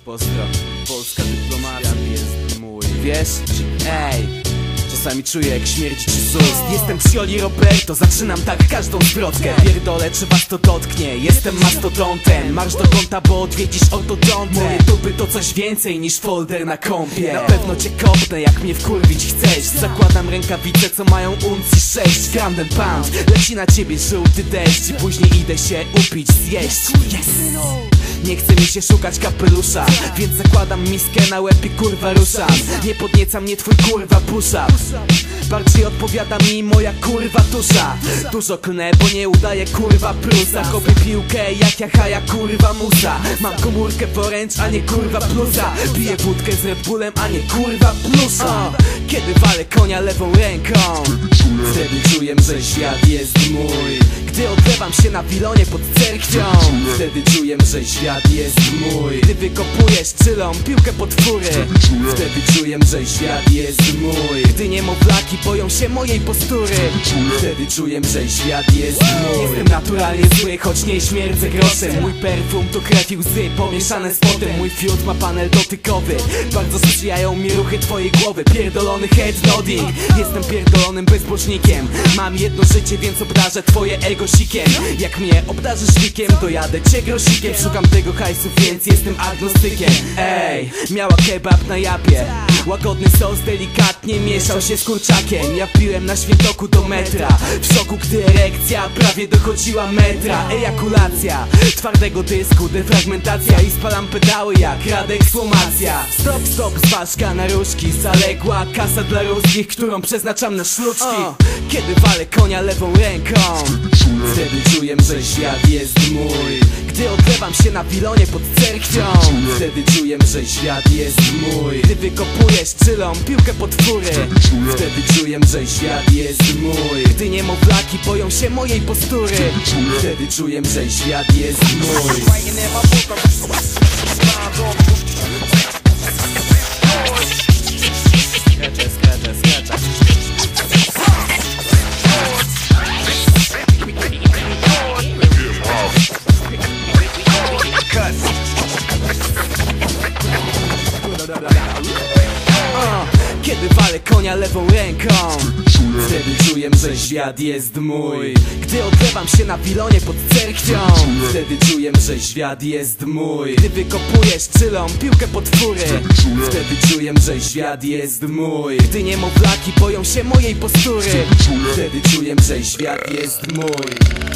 Pozdro, polska dyplomacja jest mój. Wiesz? Ej, czasami czuję jak śmierć czy z ust. Jestem Cioli Roberto, zaczynam tak każdą zwrotkę. Pierdolę, czy was to dotknie, jestem mastodontem. Marsz do kąta, bo odwiedzisz ortodontę. Moje tupy to coś więcej niż folder na kompie. Na pewno cię kopnę, jak mnie wkurwić chcesz. Zakładam rękawice, co mają uncji 6 gram ten pound, leci na ciebie żółty deszcz. I później idę się upić, zjeść. Yes. Nie chce mi się szukać kapelusza, więc zakładam miskę na łeb i kurwa ruszam. Nie podnieca mnie twój kurwa push-up, bardziej odpowiada mi moja kurwa tusza. Dużo klnę, bo nie udaję kurwa plusa. Kopię piłkę jak jachaja kurwa musa. Mam komórkę poręcz, a nie kurwa plusa. Piję wódkę z Red Bullem, a nie kurwa plusa. Kiedy walę konia lewą ręką, wtedy czuję, że świat jest mój. Gdy odlewam się na pilonie pod cerkwią, wtedy czuję, że świat jest mój. Gdy wykopujesz czylą piłkę pod fury, wtedy czuję, że świat jest mój. Gdy niemowlaki boją się mojej postury, wtedy czuję, że świat jest mój. Jestem naturalnie zły, choć nie śmierdzę groszem. Mój perfum to krew i łzy pomieszane z potem. Mój fiut ma panel dotykowy, bardzo sprzyjają mi ruchy twojej głowy. Pierdolony head nodding, jestem pierdolonym bezbożnikiem. Mam jedno życie, więc obdarzę twoje ego sikiem. Jak mnie obdarzysz likiem, to jadę cię grosikiem. Szukam tego hajsu, więc jestem agnostykiem. Ej, miała kebab na japie, łagodny sos delikatnie mieszał się z kurczakiem. Ja piłem na Świętoku do metra, w szoku gdy erekcja prawie dochodziła metra. Ejakulacja twardego dysku, defragmentacja i spalam pedały jak radeksumacja. Stop, stop, zważka na różki, zaległa kasa dla ruskich, którą przeznaczam na szluczki. Kiedy walę konia lewą ręką, wtedy czuję, że świat jest mój. Gdy odlewam się na pilonie pod cerkwią, wtedy czuję, że świat jest mój. Gdy wykopujesz czylą piłkę pod fury, wtedy czuję, że świat jest mój. Gdy niemowlaki boją się mojej postury, wtedy czuję, że świat jest mój. Kiedy walę konia lewą ręką, wtedy czuję, że świat jest mój. Gdy odlewam się na pilonie pod cerkwią, wtedy czuję, że świat jest mój. Gdy wykopujesz czylą piłkę pod fury, wtedy czuję, że świat jest mój. Gdy niemowlaki boją się mojej postury, wtedy czuję, że świat jest mój.